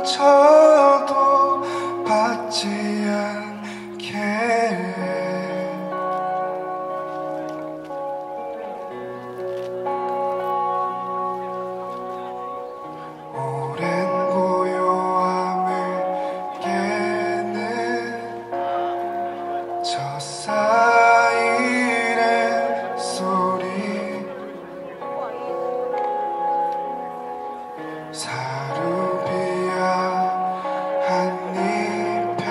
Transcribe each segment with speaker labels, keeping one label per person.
Speaker 1: 상처도 받지 않게 오랜 고요함을 깨는 저 사이렌 소리 사루비아 한 잎에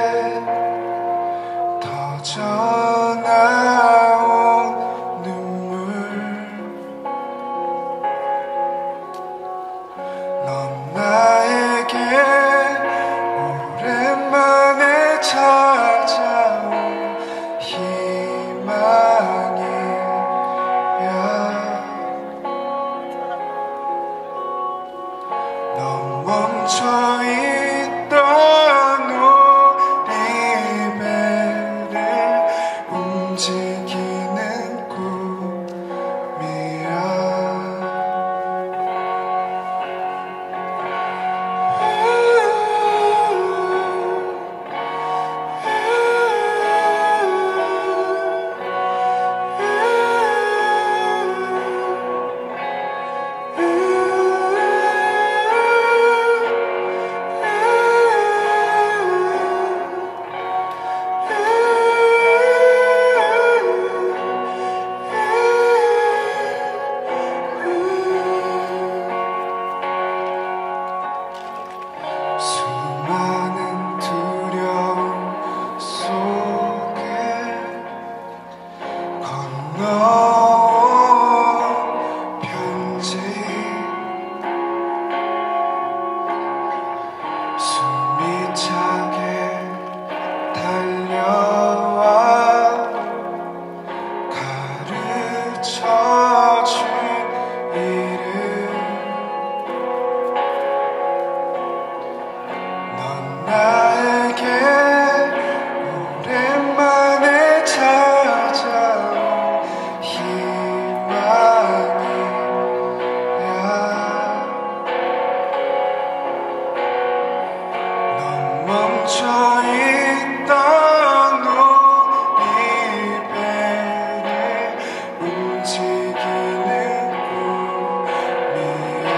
Speaker 1: 터져나온 눈물 넌 나에게 오랜만에 찾아온 희망이야 넌 멈춰있던 우리 배를 움직이는 꿈이야 수많은 두려움 속에 건너온 편지 숨이 차게 달려와 가르쳐준 이름 넌 나에게 오랜만에 찾아온 희망이야 넌 멈춰있던 우리 배를 움직이는 꿈이야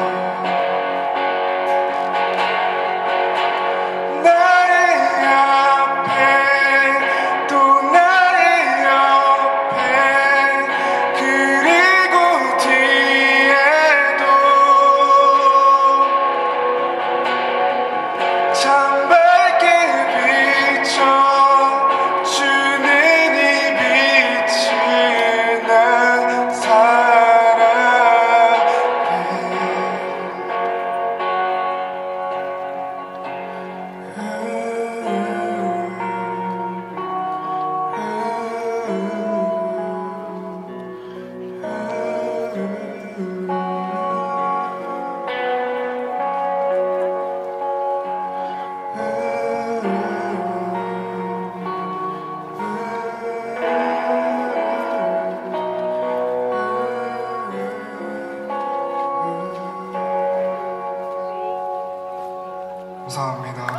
Speaker 1: 나의 앞에 또 나의 옆에 그리고 뒤에도 창밖에 비춰주는 이 빛을 난 감사합니다.